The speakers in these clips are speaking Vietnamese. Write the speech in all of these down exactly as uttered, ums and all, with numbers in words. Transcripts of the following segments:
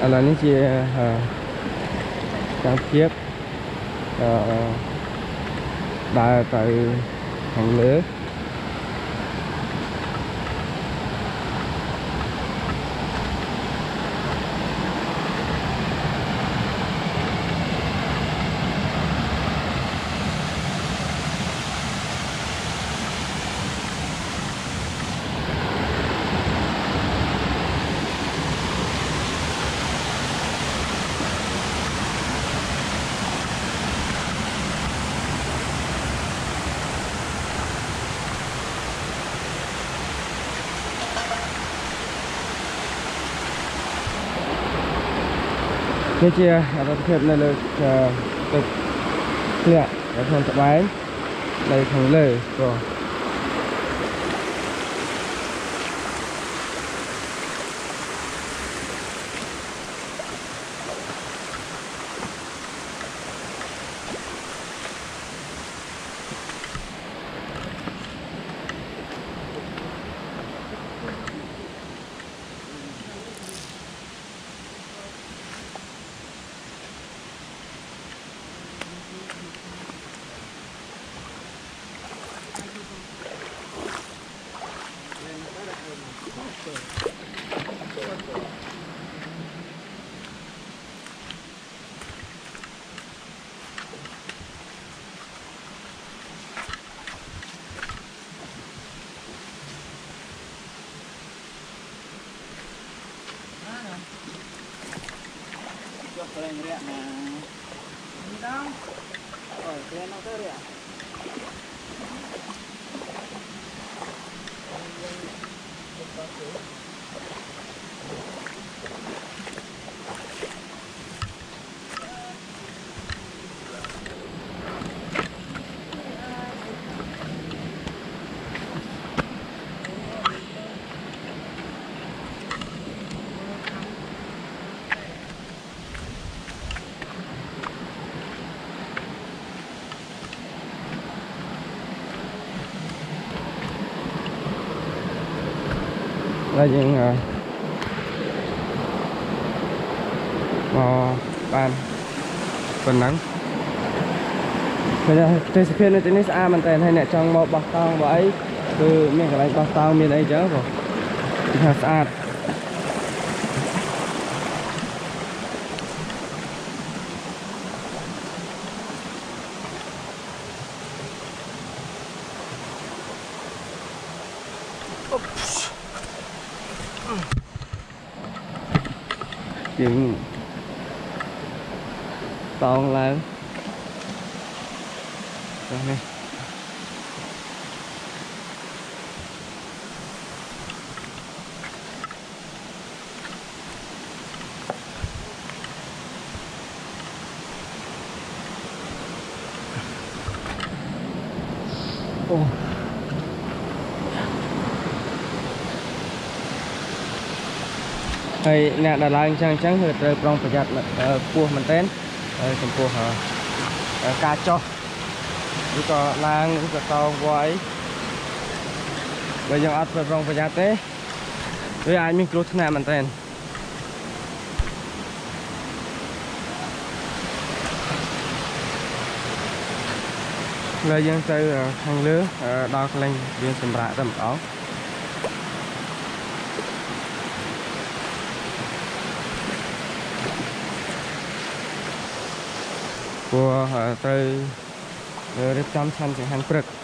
là những chi trang tiếp đã tại hàng lứaนี่เชียร์เราเทียบในเลยตึกเกลี่ยแล้วทนสบายในทางเลยก็keren ya nah ini dong oh keren motor ya là những uh, mò bàn phần nắng bây giờ trên sự kiện này trên xa mình tên hay nè trong một bọc tao vậy từ miền cái bánh bọc tao miền ấy chứ rồi thật sạch chuyện toàn là đây này oh. Hay nè đã lang trắng trắng hơi trời trongประหยัดlà cua mình tên trong cua hả cá cho rồi có lang rồi có tàu quay bây giờ ăn vào trongประหยัดthế với ai mình cút nè mình tên lời dân từ hàng lứa đo lên viên sầm rạ tầm đó của từ được trăm thành thành hàng bực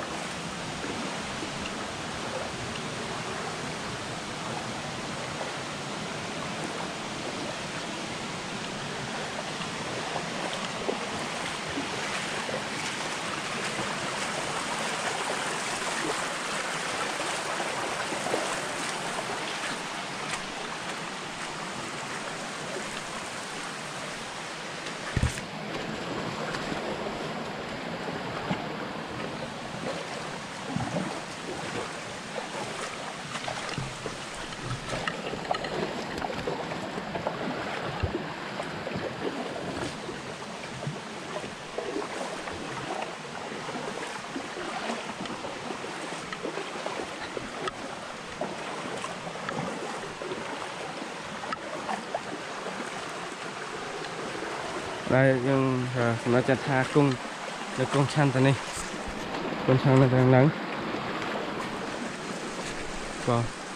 đây nhưng nó chặt tha cung được cung chăn này cung chăn là đang nắng còn